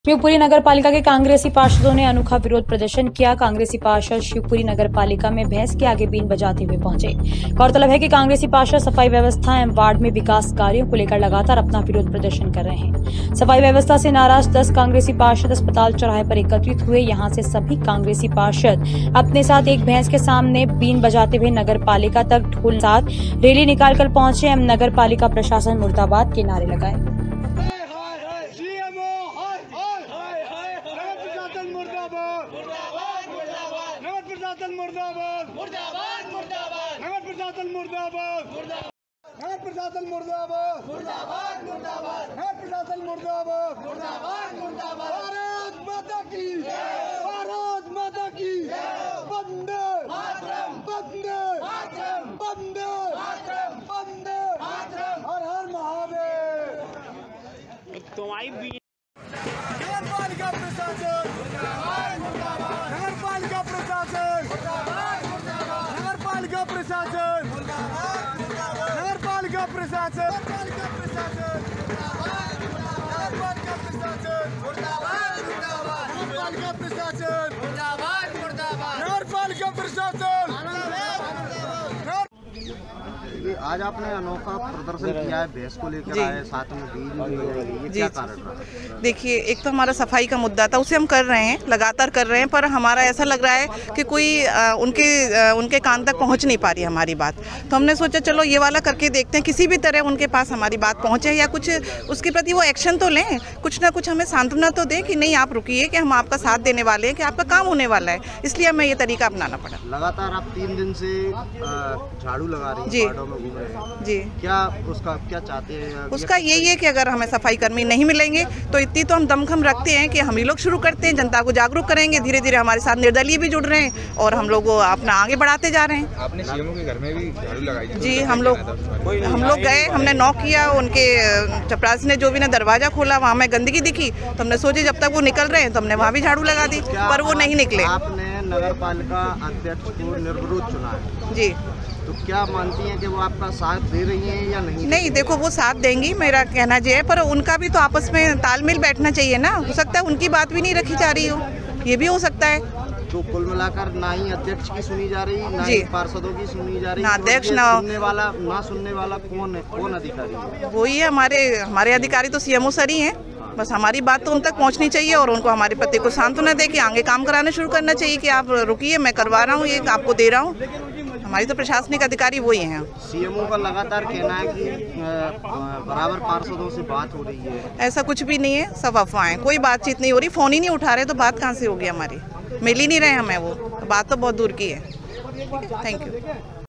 शिवपुरी नगर पालिका के कांग्रेसी पार्षदों ने अनोखा विरोध प्रदर्शन किया। कांग्रेसी पार्षद शिवपुरी नगर पालिका में भैंस के आगे बीन बजाते हुए पहुंचे। गौरतलब है कि कांग्रेसी पार्षद सफाई व्यवस्था एवं वार्ड में विकास कार्यों को लेकर लगातार अपना विरोध प्रदर्शन कर रहे हैं। सफाई व्यवस्था से नाराज 10 कांग्रेसी पार्षद अस्पताल चौराहे पर एकत्रित हुए। यहाँ से सभी कांग्रेसी पार्षद अपने साथ एक भैंस के सामने बीन बजाते हुए नगर पालिका तक ढोल साथ रैली निकालकर पहुंचे एवं नगर पालिका प्रशासन मुर्दाबाद के नारे लगाए। भारत माता की भारत माता की वंदे वंदे वंदे वंदे हर हर महादेव। नगरपालिका प्रशासन नगरपालिका प्रशासन नगरपालिका प्रशासन नगरपालिका प्रशासन आज आपने अनोखा प्रदर्शन किया है, भैंस को लेकर आए, साथ में बीज भी बजाएंगे, ये क्या कारण रहा? देखिए, एक तो हमारा सफाई का मुद्दा था, उसे हम कर रहे हैं, लगातार कर रहे हैं, पर हमारा ऐसा लग रहा है कि कोई उनके कान तक पहुंच नहीं पा रही हमारी बात। तो हमने सोचा चलो ये वाला करके देखते हैं, किसी भी तरह उनके पास हमारी बात पहुंचे या कुछ उसके प्रति वो एक्शन तो लें, कुछ ना कुछ हमें सांत्वना तो दें कि नहीं आप रुकिए, कि हम आपका साथ देने वाले हैं, कि आपका काम होने वाला है। इसलिए हमें ये तरीका अपनाना पड़ा। लगातार आप 3 दिन से झाड़ू लगा रही जी जी, क्या उसका क्या चाहते हैं? उसका यही है कि अगर हमें सफाई कर्मी नहीं मिलेंगे तो इतनी तो हम दमखम रखते हैं कि हम ही लोग शुरू करते हैं, जनता को जागरूक करेंगे। धीरे धीरे हमारे साथ निर्दलीय भी जुड़ रहे हैं और हम लोग अपना आगे बढ़ाते जा रहे हैं। आपने सीएमओ के घर में भी झाड़ू लगाई? जी, हम लोग गए, हमने नॉक किया, उनके चपरासी ने जो भी ना दरवाजा खोला, वहाँ हमें गंदगी दिखी तो हमने सोचे जब तक वो निकल रहे हैं तो हमने वहाँ भी झाड़ू लगा दी, पर वो नहीं निकले। आपने नगर पालिका अध्यक्ष को निर्विरोध चुना है जी, तो क्या मानती हैं कि वो आपका साथ दे रही हैं या नहीं? नहीं, देखो वो साथ देंगी, मेरा कहना ये है, पर उनका भी तो आपस में तालमेल बैठना चाहिए ना। हो सकता है उनकी बात भी नहीं रखी जा रही हो, ये भी हो सकता है। तो कुल मिलाकर ना ही अध्यक्ष की सुनी जा रही, ना ही पार्षदों की सुनी जा रही, ना अध्यक्ष ना सुनने वाला कौन अधिकारी है? वही है, हमारे अधिकारी तो सीएमओ सर ही हैं। बस हमारी बात तो उन तक पहुंचनी चाहिए और उनको हमारे पति को सांत्वना दे के आगे काम कराना शुरू करना चाहिए कि आप रुकिए, मैं करवा रहा हूँ, ये आपको दे रहा हूँ। हमारी तो प्रशासनिक अधिकारी वही हैं। सीएमओ का लगातार कहना है कि बराबर पार्षदों से बात हो रही है। ऐसा कुछ भी नहीं है, सब अफवाहें, कोई बातचीत नहीं हो रही, फोन ही नहीं उठा रहे तो बात कहाँ से होगी? हमारी मिल ही नहीं रहे हमें, वो बात तो बहुत दूर की है। Thank you.